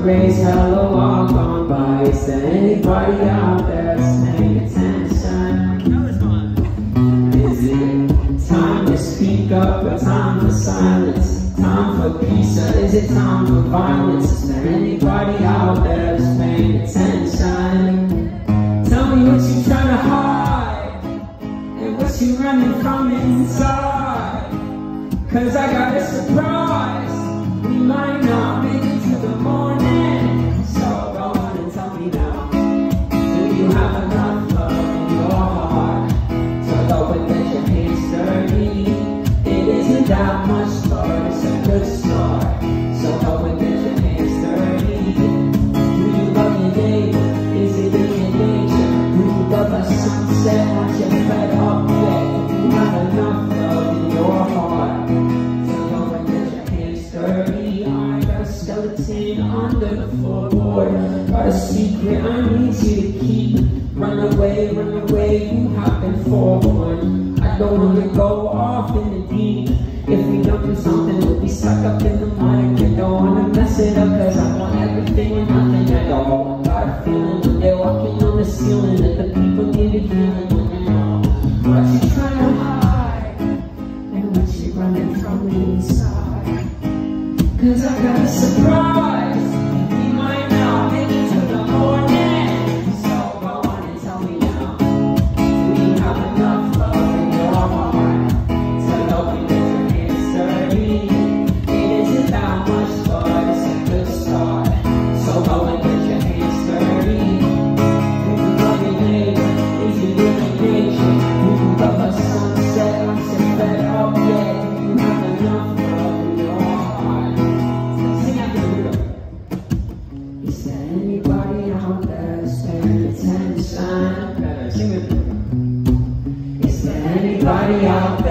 rays, hello, all gone by. Is there anybody out there that's paying attention? Is it time to speak up or time for silence? Time for peace or is it time for violence? Is there anybody out there that's paying attention? Tell me what you trying to hide and what you running from inside. 'Cause I got a surprise. We might not make it to the morning. So go on and tell me now. Do you have enough love in your heart to go and get your hands dirty? It isn't that much, but it's a good start. So go and get your hands dirty. Do you love your neighbor? Is it in your nature? Do you love the sunset? Aren't you fed up yet? Do you have enough love in your heart? Skeleton under the floorboard. Got a secret I need you to keep. Run away, you have been forewarned. I don't wanna go off in the deep. If we don't do something, we'll be stuck up in the mud. I don't wanna mess it up, 'cause I want everything and nothing at all. Got a feeling when they're walking on the ceiling that the people need a healing when you know what you trying to hide and what you running from inside. 'Cause I got a surprise. We might not make it to the morning. So go on and tell me now. Do you have enough love in your heart to go and get your hands dirty? It isn't that much, but it's a good start. So go and get your hands dirty. Do you love your neighbor? Is it in your nature? Do you love the sunset? I'm so fed up yet. Do you have enough love in your heart? Is there anybody out there that's paying attention? Is there anybody out there?